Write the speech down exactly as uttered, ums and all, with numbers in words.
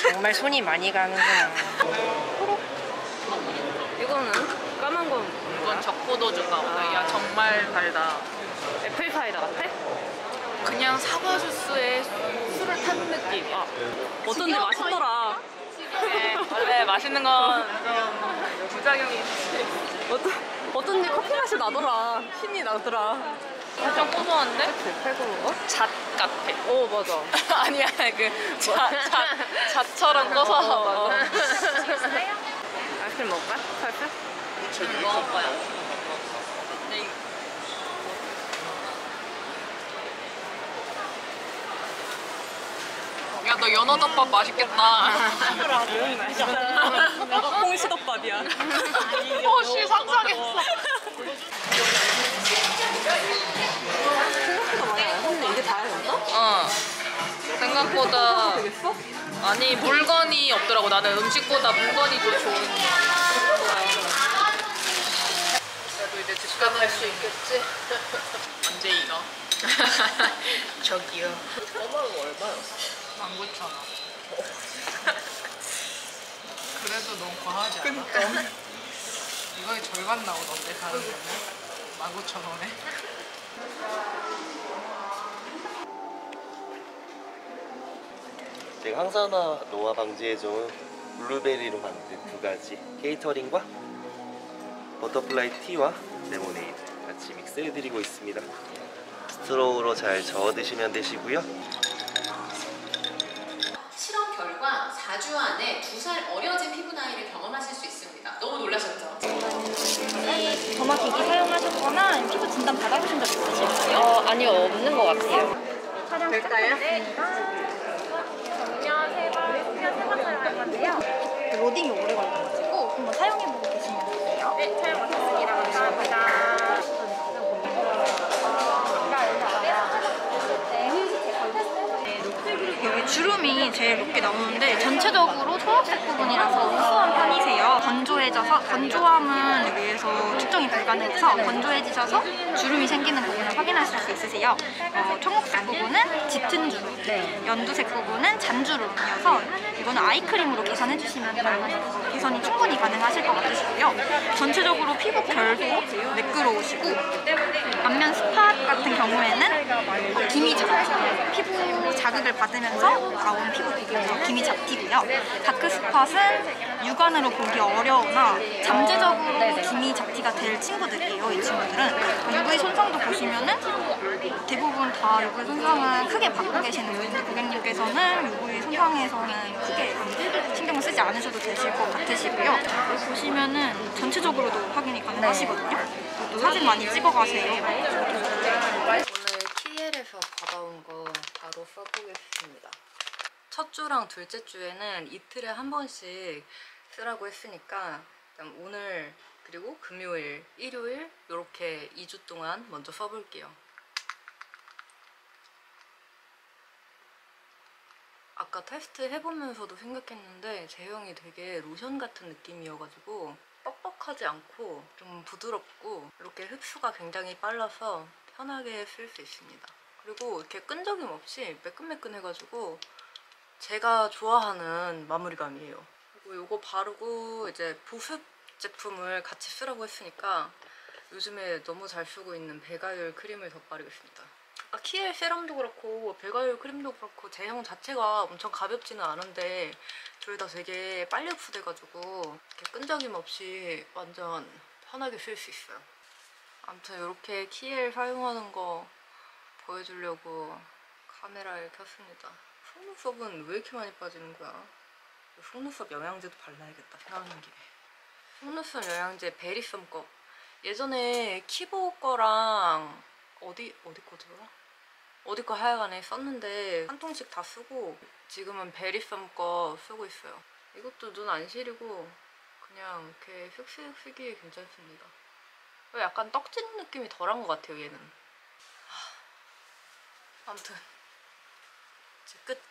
정말 손이 많이 가는구나. 이거는 까만 건 이건 적포도주인가 보다. 야 정말 달다. 애플사이다 같아? 그냥 사과 주스에 술을 탄 느낌. 아, 어쩐지 맛있더라. 네, 원래 맛있는 건 좀 부작용이 있지. 어쩐, 어쩐지 커피 맛이 나더라. 신이 나더라. 살짝 고소한데? 팔구로 어? 잣 같아. 어 맞아. 아니야 그 잣, 잣, 잣처럼 고소하다. 어, 어. 아이스크림 먹을까? 살짝? 음, 먹어봐요. 네. 야, 너 연어덮밥 맛있겠다. 홍시덮밥이야. 어, 씨 상상했어. 생각보다 많이 안 했네. 이게 다야 된다? 어. 생각보다 되겠어? 아니 물건이 없더라고. 나는 음식보다 물건이 더 좋은. 그래도 이제 집 가갈 수 있겠지? 언제 이거? 저기요. 저만은 얼마였어? 만 구천 원. 그래도 너무 과하지 않아? 이거의 절반 나오던데 다른 데는 만 구천 원에. 제가 항산화 노화 방지에 좋은 블루베리로 만든 두 가지 케이터링과 버터플라이 티와 레모네이드 같이 믹스해드리고 있습니다. 스트로우로 잘 저어 드시면 되시고요. 실험 결과 사 주 안에 두 살 어려진 피부 나이를 경험하실 수 있습니다. 너무 놀라셨죠? 혹시 더마기기 사용하셨거나 피부 진단 받아보신 적 있으실까요? 어 아니요 없는 것 같아요. 촬영 시작하겠습니다. 정면 세 번, 후면 세 번 촬영할 건데요. 로딩이 오래 걸려가지고 한번 사용해보고 계시면 돼요. 네, 촬영 마쳤습니다. 감사합니다. 여기 주름이 제일 높게 나오는데 전체적으로 초록색 부분이라서 우수한 편이세요. 건조해져서 건조함은 여기에서 측정이 불가능해서 건조해지셔서 주름이 생기는 부분을 확인하실 수 있으세요. 어, 청록색 부분은 짙은 주름, 연두색 부분은 잔주름이어서 이거는 아이크림으로 계산해 주시면 개선이 충분히 가능하실 것 같으시고요. 전체적으로 피부 결도 매끄러우시고 안면 스팟 같은 경우에는 어, 기미 자극, 피부 자극을 받으면서 나온 피부 비교적 기미 잡티고요. 다크 스팟은 육안으로 보기 어려우나 잠재적으로 기미 잡티가 될 친구들이에요. 이 친구들은 유브이 손상도 보시면은 대부분 다 유브이 손상은 크게 받고 계시는 분인데 고객님께서는 유브이 손상에서는 크게 신경을 쓰지 않으셔도 되실 것 같으시고요. 보시면은 전체적으로도 확인이 가능하시거든요. 또 사진 많이 찍어가세요. 오늘 키엘에서 받아온 거 바로 써보겠습니다. 첫 주랑 둘째 주에는 이틀에 한 번씩 쓰라고 했으니까 일단 오늘 그리고 금요일, 일요일 이렇게 이 주 동안 먼저 써볼게요. 아까 테스트 해보면서도 생각했는데 제형이 되게 로션 같은 느낌이어가지고 뻑뻑하지 않고 좀 부드럽고 이렇게 흡수가 굉장히 빨라서 편하게 쓸 수 있습니다. 그리고 이렇게 끈적임 없이 매끈매끈해가지고 제가 좋아하는 마무리감이에요. 그리고 이거 바르고 이제 보습 제품을 같이 쓰라고 했으니까 요즘에 너무 잘 쓰고 있는 배가율 크림을 덧바르겠습니다. 아까 키엘 세럼도 그렇고 배가율 크림도 그렇고 제형 자체가 엄청 가볍지는 않은데 둘 다 되게 빨리 흡수돼가지고 이렇게 끈적임 없이 완전 편하게 쓸 수 있어요. 아무튼 이렇게 키엘 사용하는 거 보여주려고 카메라를 켰습니다. 속눈썹은 왜 이렇게 많이 빠지는 거야? 속눈썹 영양제도 발라야겠다 생각하는 김에. 속눈썹 영양제 베리썸 거 예전에 키보 거랑 어디 어디 거더라? 어디 거 하여간에 썼는데 한 통씩 다 쓰고 지금은 베리썸 거 쓰고 있어요. 이것도 눈 안 시리고 그냥 이렇게 슥슥 쓰기에 괜찮습니다. 약간 떡진 느낌이 덜한 것 같아요 얘는. 아무튼 이제 끝.